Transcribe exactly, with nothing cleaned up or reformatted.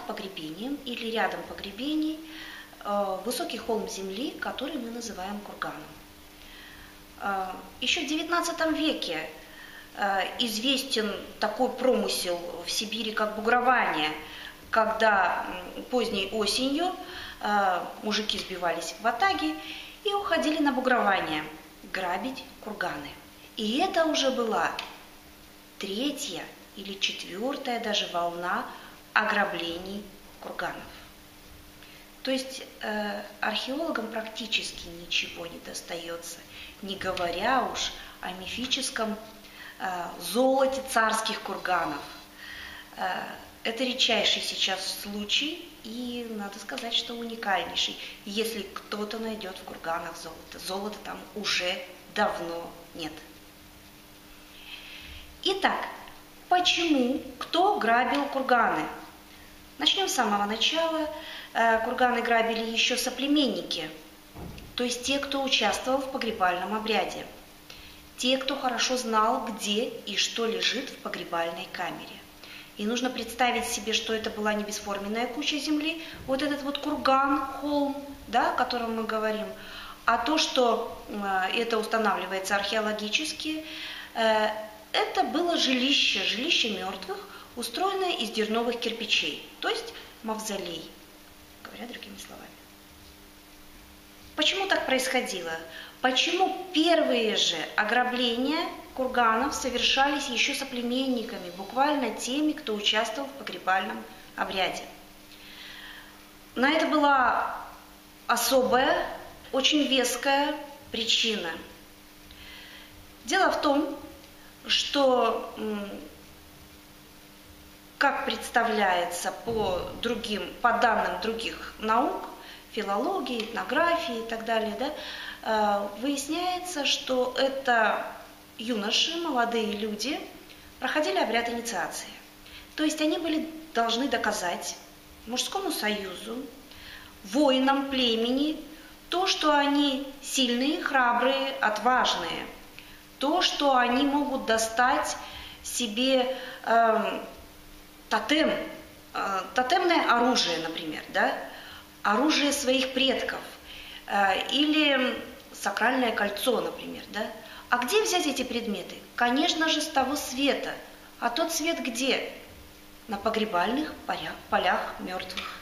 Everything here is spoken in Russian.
погребением или рядом погребений высокий холм земли, который мы называем курганом. Еще в девятнадцатом веке известен такой промысел в Сибири, как бугрование, когда поздней осенью мужики сбивались в ватаги и уходили на бугрование грабить курганы. И это уже была третья или четвертая даже волна ограблений курганов. То есть э, археологам практически ничего не достается, не говоря уж о мифическом э, золоте царских курганов. Э, это редчайший сейчас случай, и надо сказать, что уникальнейший, если кто-то найдет в курганах золото. Золота там уже давно нет. Итак, почему, кто грабил курганы? Начнем с самого начала. Курганы грабили еще соплеменники, то есть те, кто участвовал в погребальном обряде, те, кто хорошо знал, где и что лежит в погребальной камере. И нужно представить себе, что это была не бесформенная куча земли, вот этот вот курган, холм, да, о котором мы говорим, а то, что это устанавливается археологически, это было жилище, жилище мертвых, устроенное из дерновых кирпичей, то есть мавзолей, говоря другими словами. Почему так происходило? Почему первые же ограбления курганов совершались еще соплеменниками, буквально теми, кто участвовал в погребальном обряде? На это была особая, очень веская причина. Дело в том, что, как представляется по другим, по данным других наук, филологии, этнографии и так далее, да, выясняется, что это юноши, молодые люди, проходили обряд инициации. То есть они были должны доказать мужскому союзу, воинам племени, то, что они сильные, храбрые, отважные, то, что они могут достать себе э, тотем, э, тотемное оружие, например, да, оружие своих предков, э, или сакральное кольцо, например, да. А где взять эти предметы? Конечно же, с того света. А тот свет где? На погребальных полях, полях мертвых.